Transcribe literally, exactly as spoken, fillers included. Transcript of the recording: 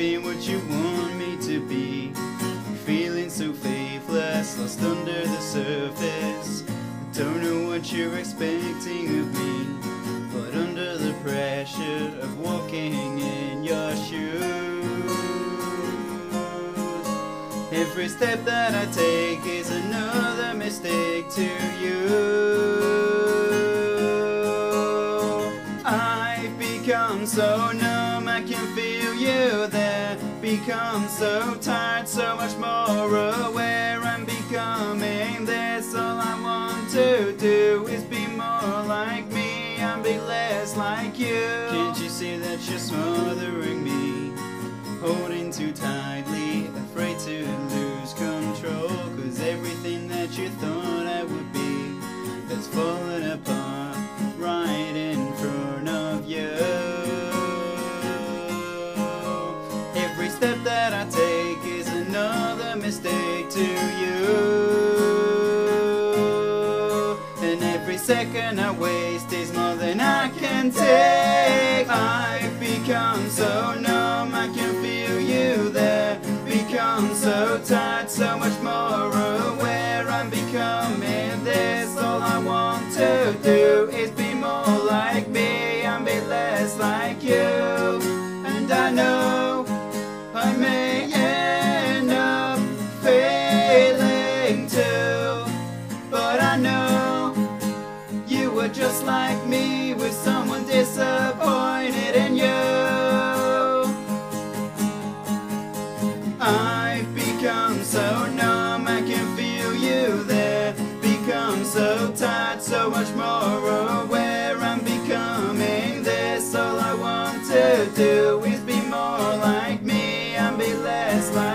be what you want me to be. Feeling so faithless, lost under the surface. I don't know what you're expecting of me, but under the pressure of walking in your shoes, every step that I take is another mistake to you. I've become so numb, I can feel you there. Become so tired, so much more aware. I'm becoming this. All I want to do is be more like me and be less like you. Can't you see that you're smothering me, holding too tightly, afraid to lose control? Cause everything that you thought I would be has fallen apart right in front of you. Every step that I take is another mistake to you, and every second I waste is more than I can take. I've become so numb, I can feel you there. Become so tired, so much more aware. I'm becoming this. All I want to do is be more like me and be less like you. And I know I may end up failing too, but I know you were just like me, with someone disappointed in you. I've become so numb, I can feel you there. Become so tired, so much more aware. I'm becoming this. All I want to do is be more like me and be less like